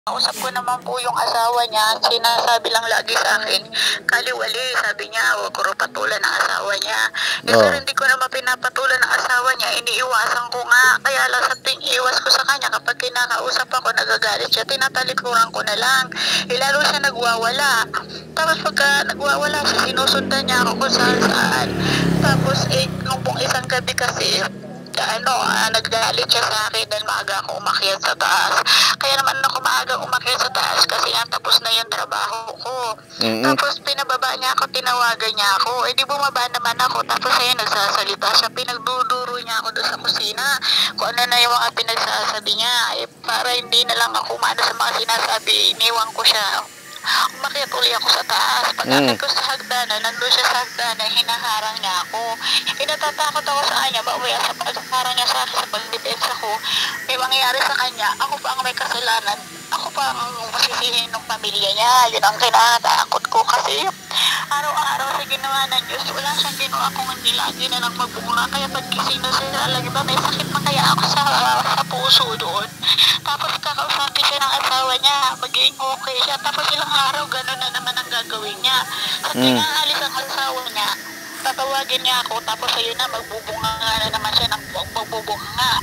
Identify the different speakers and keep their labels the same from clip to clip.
Speaker 1: Kausap ko naman po yung asawa niya, sinasabi lang lagi sa akin, kaliwali, sabi niya, huwag ko patulan ng asawa niya. Pero hindi ko naman pinapatulan ng asawa niya, iniiwasan ko nga, kaya lang sa ting iwas ko sa kanya, kapag kinakausap ako, nagagalit siya, tinatalikuran ko na lang. Lalo siya nagwawala. Tapos pagka nagwawala siya, sinusundan niya ako kung saan saan. Tapos nung pong isang gabi kasi, naggalit siya sa akin dahil maaga ako umakyat sa taas. Kaya naman ako maaga umakyat sa taas kasi nga tapos na yung trabaho ko. Tapos pinababa niya ako, tinawagan niya ako. Di bumaba naman ako. Tapos ayun, nagsasalita siya. Pinagduduro niya ako doon sa kusina. Kung ano na yung mga pinagsasabi niya. Para hindi na lang ako maano sa mga sinasabi, iniwan ko siya. Umakyat uli ako sa taas. Pag-akyat ko sa hagdanan, nandun siya sa hagdanan, hinaharang niya ako. Natatakot ako sa kanya, bawi sa pagharang niya sa akin, sa pagdepensa ko, may mangyayari sa kanya, ako pa ang may kasalanan, ako pa ang masisihin ng pamilya niya. Yun ang kinatakot ko kasi araw-araw sa ginawa ng Diyos, wala siyang ginawa kung hindi lagi na lang magbunga. Kaya pag gising na siya, lagi ba may sakit na kaya ako sa puso doon. Tapos kakausapin siya ng asawa niya, maging okay siya. Tapos ilang araw, gano'n na naman ang gagawin niya. Sa tinaalis ang asawa niya, tatawagin niya ako, tapos ayun na, magbubunga nga na naman siya ng magbubunga.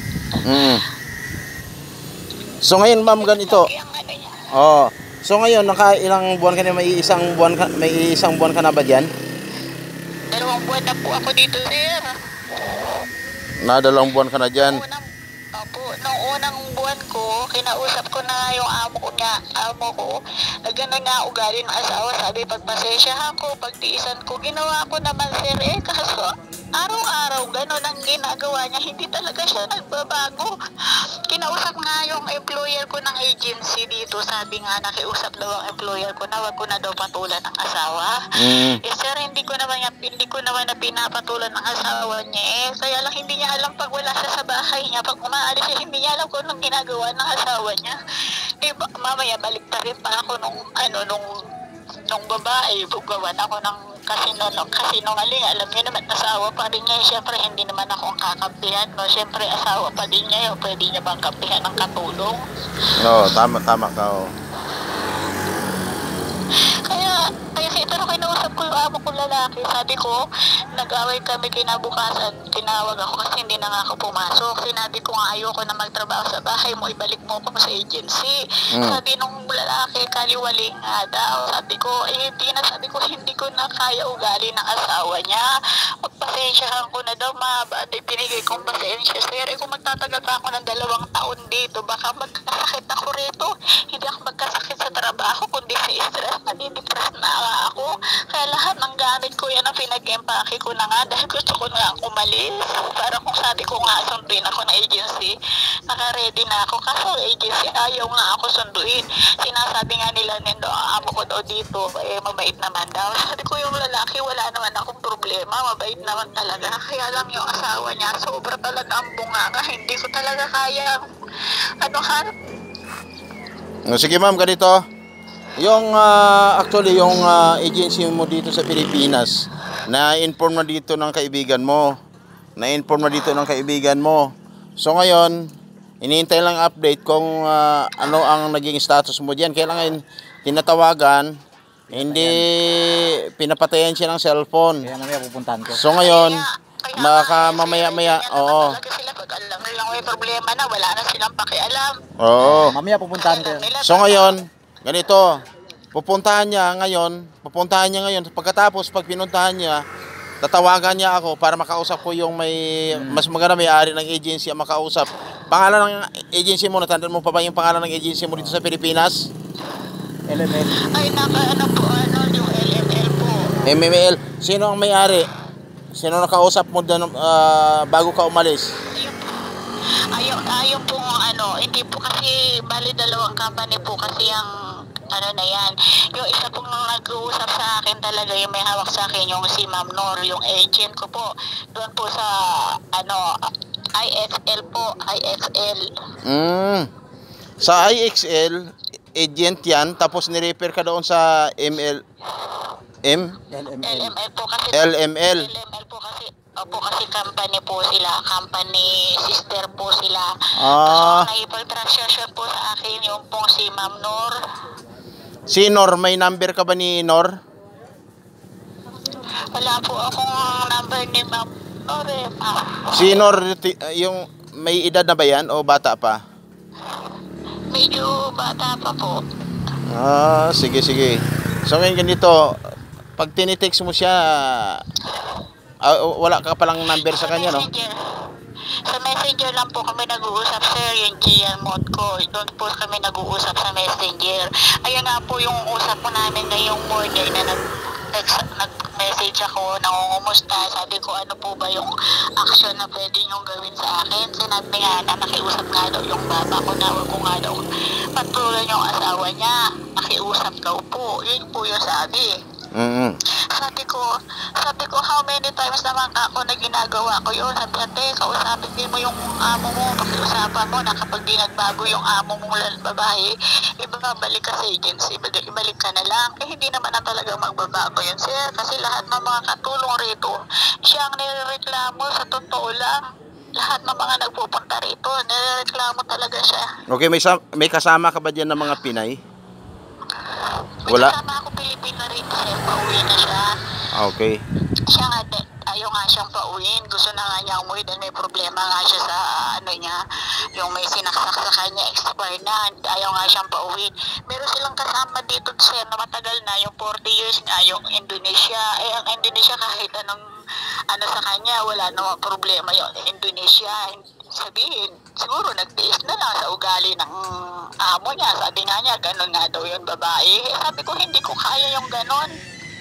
Speaker 2: So ngayon ma'am, ganito. So ngayon, ilang buwan ka na, may isang buwan ka na ba diyan?
Speaker 1: 2 buwan na po ako dito, sir.
Speaker 2: Na 2 buwan ka na diyan.
Speaker 1: Nung unang buwan ko, kinausap ko na yung amo ko, na gano'n nga ugali ng asawa, sabi, pagpasensyahan ko, pagtiisan ko, ginawa ko naman, sir, kaso araw-araw gano'n ang ginagawa niya, hindi talaga siya nagbabago. Kinausap nga yung employer ko ng agency dito, sabi nga, nakiusap daw ang employer ko na wag ko na daw patulan ng asawa. Sir, hindi ko naman na pinapatulan ng asawa niya, kaya lang hindi niya alam pag wala siya sa bahay niya, pag umaalis siya, hindi niya alam kung anong ginagawa ng asawa niya. Mamaya baliktarin pa ako nung babae, bugawan ako ng kasinungaling. Alam niyo naman, asawa pa rin niya. Siyempre, hindi naman ako ang kakampihan. No? Siyempre, asawa pa din niya. Pwede niya bang kampihan ng katulong?
Speaker 2: Tama ka.
Speaker 1: Kaya pero kinausap ko yung amo ko lalaki. Sabi ko, nag-away kami kinabukasan. Tinawag ako kasi hindi na nga ako pumasok. Sinabi ko nga, ayoko na magtrabaho sa bahay mo. Ibalik mo ako sa agency. Sabi nung lalaki, kaliwali nga daw. Sabi ko, hindi ko na kaya ugali ng asawa niya. Magpasensyahan ko na daw, mahaba. Pinigay kong pasensya, sir. Kung magtatagal pa ako ng 2 taon dito, baka magkasakit ako rito. Hindi ako magkasakit sa trabaho, kundi sa stress. Nadidepress na ako. Kaya lahat ng gamit ko yan ang pinag-empake ko na nga dahil gusto ko na umalis. Para kung sabi ko nga sunduin ako ng agency, naka-ready na ako. Kaso agency ayaw nga ako sunduin. Sinasabi nga nila nindo, amo ko daw dito, mabait naman daw. Sabi ko yung lalaki, wala naman akong problema, mabait naman talaga. Kaya lang yung asawa niya, sobra talaga ang bunganga. Hindi ko talaga kaya
Speaker 2: Sige ma'am, ganito. Yung actually yung agency mo dito sa Pilipinas, na-inform na dito ng kaibigan mo. So ngayon, iniintay lang update kung ano ang naging status mo diyan. Kailangan tinatawagan, hindi pinapatayan siya ng cellphone.
Speaker 3: Kaya mamaya pupuntahan ko.
Speaker 2: So ngayon, mamaya-maya, oo.
Speaker 1: Pag alam nilang may problema na, wala na silang pakialam.
Speaker 2: Oo.
Speaker 3: Mamaya pupuntahan ko.
Speaker 2: So ngayon, ganito, pupuntahan niya ngayon. Pagkatapos, pag pinuntahan niya, tatawagan niya ako para makausap ko yung mas maganda may-ari ng agency ang makausap. Pangalan ng agency mo, natandaan mo pa ba yung pangalan ng agency mo dito sa Pilipinas?
Speaker 3: LML.
Speaker 1: Ay, yung LML po.
Speaker 2: MML. Sino ang may-ari? Sino nakausap mo doon bago ka umalis?
Speaker 1: Ayun po hindi po kasi bali 2 company po kasi ang na yan. Yung isa pong nag-uusap sa akin talaga, yung may hawak sa akin, yung si Ma'am Nor, yung agent ko po. Doon po sa IXL po, IXL.
Speaker 2: Sa IXL, agent yan, tapos ni-refer ka doon sa
Speaker 1: LML po kasi.
Speaker 2: LML.
Speaker 1: LML po kasi. Opo, kasi company po sila. Company sister po sila.
Speaker 2: Ah,
Speaker 1: So, naipag-transaction po sa akin yung pong si Ma'am Nor.
Speaker 2: si Nor, may number ka ba ni Nor?
Speaker 1: Wala po akong number ni Ma'am Nor eh.
Speaker 2: Si Nor, yung may edad na ba yan o bata pa?
Speaker 1: Medyo bata pa po.
Speaker 2: Ah, sige, sige. So ngayon ganito, pag tinitext mo siya, wala ka palang number sa kanya, no?
Speaker 1: Messenger. Sa messenger lang po kami nag-uusap, sir, yung GL mode ko. Doon po kami nag-uusap sa messenger. Ayun nga po yung usap po namin ngayong morning na nag-message ako, nangungumusta. Sabi ko, ano po ba yung action na pwede niyong gawin sa akin? Sinabi nga na nakiusap nga daw yung baba ko na wag ko nga daw patuloy yung asawa niya. Nakiusap daw po. Yun po yung sabi. Sabi ko, how many times naman ako na ginagawa ko yun? Sabi ate, kausapin din mo yung amo mo, pakiusapan mo na kapag di nagbago yung amo mong babae, ibabalik ka sa agency, ibalik ka na lang. Eh, hindi naman na talaga magbabago yun, sir. Kasi lahat ng mga katulong rito, siya ang nireklamo sa totoo lang. Lahat ng mga nagpupunta rito, nireklamo talaga siya.
Speaker 2: Okay, may kasama ka ba dyan ng mga Pinay? Wala?
Speaker 1: May kasama ako Pilipina rito, sir. Pauwi na siya.
Speaker 2: Okay.
Speaker 1: Siya nga, ayaw nga siyang pauwiin. Gusto na nga niya umuwi dahil may problema nga siya sa ano niya. Yung may sinaksak sa kanya, expire na. Ayaw nga siyang pauwiin. Meron silang kasama dito, sir, na matagal na. Yung 40 years nga, yung Indonesia. Eh, ang Indonesia kahit anong ano sa kanya, wala namang problema yung Indonesia. Sabihin, siguro nagtiis na lang sa ugali ng amo niya. Sabi nga niya, ganun nga daw yun babae. Eh, sabi ko, hindi ko kaya yung ganun.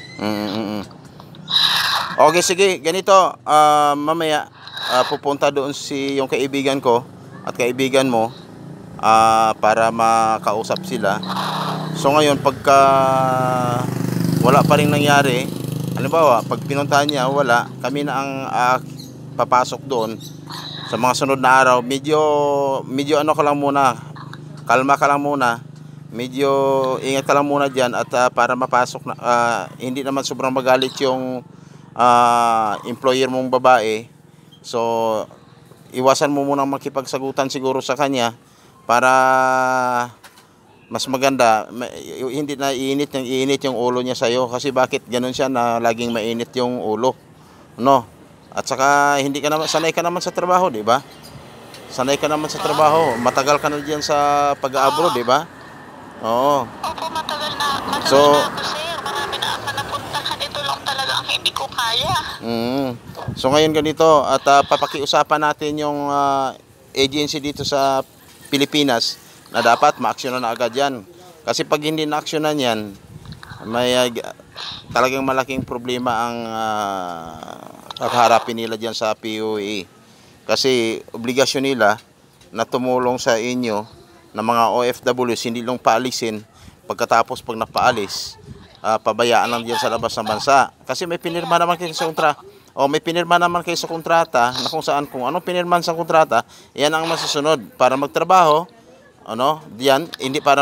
Speaker 2: Okay, sige, ganito, mamaya pupunta doon yung kaibigan ko at kaibigan mo para makausap sila. So ngayon, pagka wala pa rin nangyari, halimbawa, pag pinuntahan niya, wala, kami na ang papasok doon sa mga sunod na araw. Medyo ano ka lang muna, kalma ka lang muna, medyo ingat ka lang muna dyan at para mapasok na, hindi naman sobrang magalit yung employer mong babae. So iwasan mo muna makipagsagutan siguro sa kanya para mas maganda, hindi na iinit yung ulo niya sa'yo. Kasi bakit ganun siya na laging mainit yung ulo, no? At saka hindi ka naman, sanay ka naman sa trabaho, di ba? Sanay ka naman sa trabaho, matagal ka na diyan sa pag-abroad, di ba? Oo.
Speaker 1: Opo, matagal na
Speaker 2: So,
Speaker 1: ako, sir. Marami na ako napuntahan. Ito lang talaga ang hindi ko kaya.
Speaker 2: So ngayon ganito, at papakiusapan natin yung agency dito sa Pilipinas na dapat ma-actionan na agad yan. Kasi pag hindi na-actionan yan, may talagang malaking problema ang kakaharapin nila dyan sa PUA. Kasi obligasyon nila na tumulong sa inyo na mga OFWs, hindi lang paalisin. Pagkatapos pag napaalis, pabayaan lang dyan sa labas ng bansa. Kasi may pinirma naman kayo sa kontrata. May pinirma naman kayo sa kontrata na kung saan, kung anong pinirman sa kontrata, yan ang masusunod para magtrabaho. Diyan, hindi para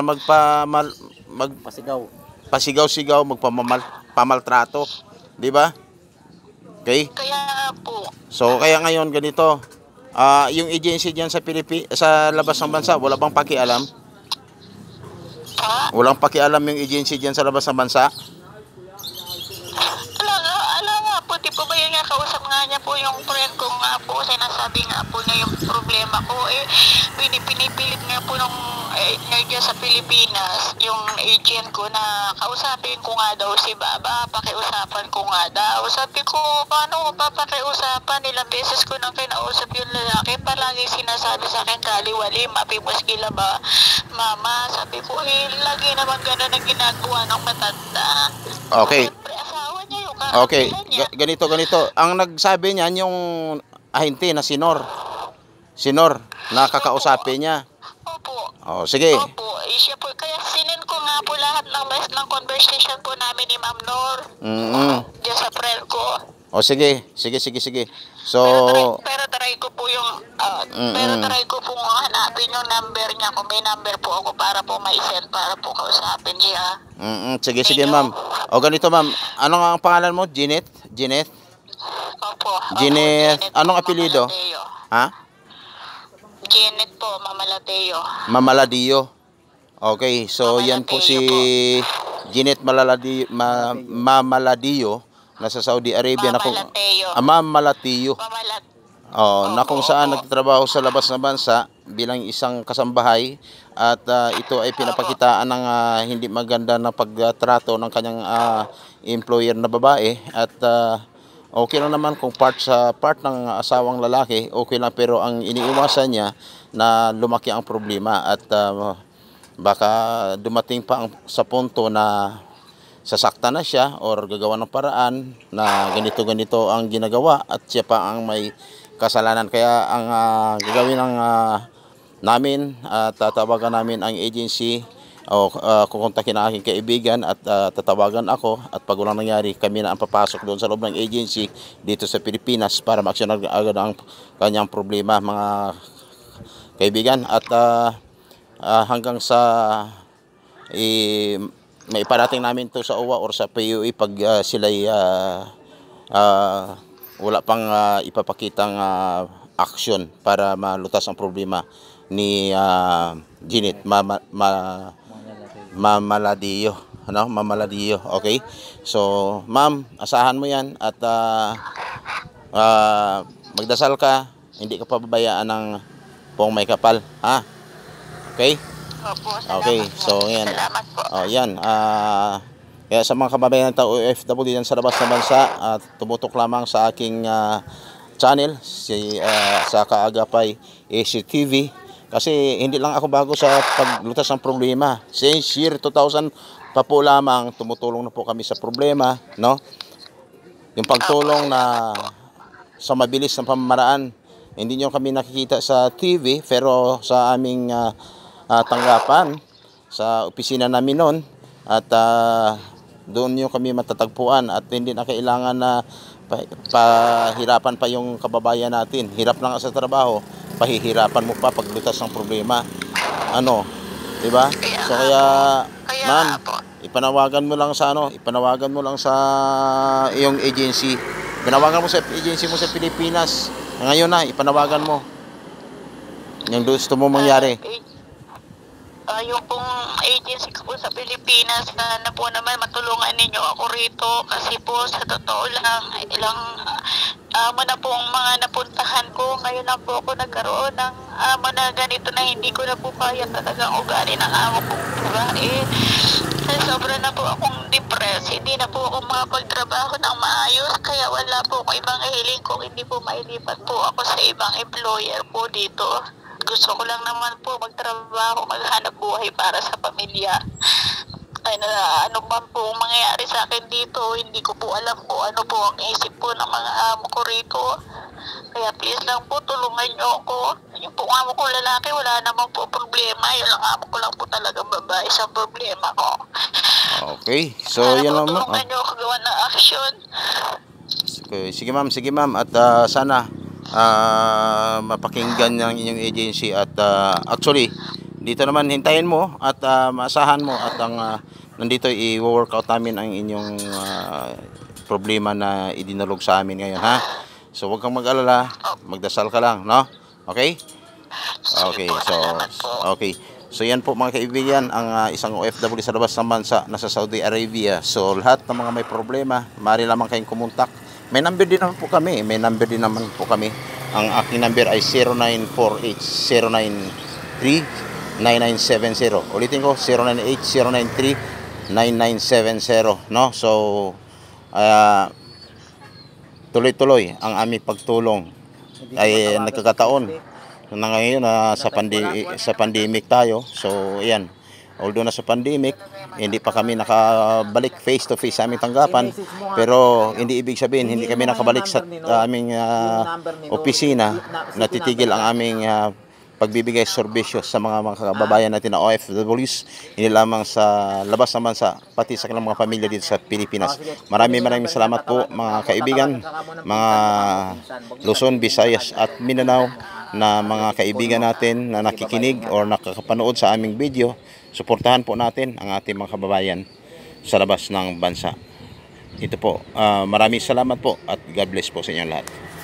Speaker 2: pasigaw-sigaw, magpamaltrato, di ba? Okay?
Speaker 1: Kaya po.
Speaker 2: So kaya ngayon ganito, yung agency diyan sa labas ng bansa, wala bang pakialam? Walang pakialam yung agency diyan sa labas ng bansa?
Speaker 1: Alam nga po, di po ba yung kausap nga niya po yung friend ko nga po, sinasabi nga po niya yung problema ko, pinipilit nga po nung dyan sa Pilipinas, yung agent ko na kausapin ko nga daw si Baba, pakiusapan ko nga daw. Sabi ko, paano ko papakiusapan? Ilang beses ko nang kinausap yung lalaki, palagi sinasabi sa akin, kaliwali, mapimuskila ba, mama? Sabi ko, lagi naman gano'n ang ginagawa ng matanda.
Speaker 2: Okay.
Speaker 1: Siyempre, asawa niya yung
Speaker 2: Okay,
Speaker 1: niya.
Speaker 2: ganito. Ang nagsabi niyan yung ahente na Sinor, nakakausapin niya.
Speaker 1: Opo.
Speaker 2: Sige.
Speaker 1: Opo, siya po. Kaya sinin ko nga po lahat ng conversation po namin ni Ma'am Nor. Diyan sa friend ko.
Speaker 2: Sige. So,
Speaker 1: Pero try ko po yung, try ko po hanapin yung number niya. Kung may number po ako para po ma-send, para po kausapin siya.
Speaker 2: sige ma'am. Ganito ma'am, ano nga ang pangalan mo? Jeanette?
Speaker 1: Opo.
Speaker 2: Janet,
Speaker 1: Janet
Speaker 2: anong
Speaker 1: po, Mama
Speaker 2: apelyido?
Speaker 1: Lateo.
Speaker 2: Ha?
Speaker 1: Janet po, Mama Lateo.
Speaker 2: Mamaladio. Okay, so yan po si Janet Mamaladio, nasa Saudi Arabia na kung
Speaker 1: Mama Lateo.
Speaker 2: Mamaladio.
Speaker 1: Mama Lat-
Speaker 2: Oh, na
Speaker 1: Opo,
Speaker 2: kung saan
Speaker 1: opo.
Speaker 2: nagtatrabaho sa labas ng bansa bilang isang kasambahay at ito ay pinapakitaan ng hindi maganda na pagtrato ng kanyang employer na babae at okay lang naman kung part ng asawang lalaki, okay lang, pero ang iniiwasan niya na lumaki ang problema at baka dumating pa sa punto na sasaktan na siya or gagawa ng paraan na ganito-ganito ang ginagawa at siya pa ang may kasalanan. Kaya ang gagawin ng namin, tatawagan namin ang agency o kukontakin ang aking kaibigan at tatawagan ako at pag walang nangyari, kami na ang papasok doon sa loob ng agency dito sa Pilipinas para ma-action agad ang kanyang problema, mga kaibigan. At hanggang sa maiparating namin to sa OWA or sa PUE pag sila'y wala pang ipapakitang action para malutas ang problema ni Janet Mamaladio. Ano? Mamaladio. Okay? So, ma'am, asahan mo yan at magdasal ka, hindi ka pababayaan ng pong may kapal. Ha? Okay?
Speaker 1: Opo, salamat
Speaker 2: Okay,
Speaker 1: po.
Speaker 2: so yan.
Speaker 1: Salamat po.
Speaker 2: Oh, yan. Kaya sa mga kababayan ng tao OFW diyan sa labas ng bansa, tumutok lamang sa aking channel sa Kaagapay ACTV kasi hindi lang ako bago sa paglutas ng problema. Since year 2000 pa po lamang tumutulong na po kami sa problema, no? Yung pagtulong na sa mabilis na pamamaraan. Hindi nyo kami nakikita sa TV pero sa aming tanggapan sa opisina namin noon at doon nyo kami matatagpuan at hindi na kailangan na pahirapan pa yung kababayan natin. Hirap lang sa trabaho, pahihirapan mo pa paglutas ng problema. Ano, 'di ba? So kaya ma'am, ipanawagan mo lang sa iyong agency. Pinawagan mo sa agency mo sa Pilipinas. Ngayon na ipanawagan mo. Yung gusto mo mangyari.
Speaker 1: Yung pong agency ko po sa Pilipinas, sana po naman matulungan ninyo ako rito kasi po sa totoo lang, ilang amo na pong mga napuntahan ko. Ngayon lang po ako nagkaroon ng amo na ganito na hindi ko na po kaya talagang ugali ng amo kong babae. Sobra na po akong depressed, hindi na po ako makapagtrabaho ng maayos, kaya wala po akong ibang hiling kung hindi po mailipat po ako sa ibang employer po dito. Gusto ko lang naman po magtrabaho, maghanap buhay para sa pamilya. Ano man po mangyayari sa akin dito, hindi ko po alam kung ano po ang isip po ng mga amo ko rito. Kaya please lang po, tulungan nyo ako. Yung po amo ko lalaki, wala naman po problema. Yung lang amo ko lang po talaga babae sa problema ko.
Speaker 2: Okay, so
Speaker 1: Sana
Speaker 2: yan
Speaker 1: po
Speaker 2: lang ma'am.
Speaker 1: tulungan nyo ako gawa ng action.
Speaker 2: Okay, sige ma'am at sana mapakinggan ng inyong agency at actually dito naman hintayin mo at maasahan mo at ang nandito i-workout namin ang inyong problema na idinulog sa amin ngayon, ha? So huwag kang mag-alala, magdasal ka lang, no? Okay? Okay, so yan po mga kaibigan ang isang OFW sa labas ng bansa nasa Saudi Arabia. So lahat ng mga may problema, maaari lamang kayong kumontak. May number din naman po kami. Ang aking number ay 0948-093-9970. Ulitin ko, 098-093-9970. No? So, tuloy-tuloy ang aming pagtulong. Ay nagkakataon na ngayon sa pandemic tayo. So, ayan. Although nasa pandemic, hindi pa kami nakabalik face to face sa aming tanggapan, pero hindi ibig sabihin hindi kami nakabalik sa aming opisina. Natitigil ang aming pagbibigay serbisyo sa mga kababayan natin na OFWs, hindi lamang sa labas ng bansa, pati sa kanilang mga pamilya dito sa Pilipinas. Maraming salamat po mga kaibigan, mga Luzon, Visayas at Mindanao na mga kaibigan natin na nakikinig o nakakapanood sa aming video. Suportahan po natin ang ating mga kababayan sa labas ng bansa. Ito po, maraming salamat po at God bless po sa inyong lahat.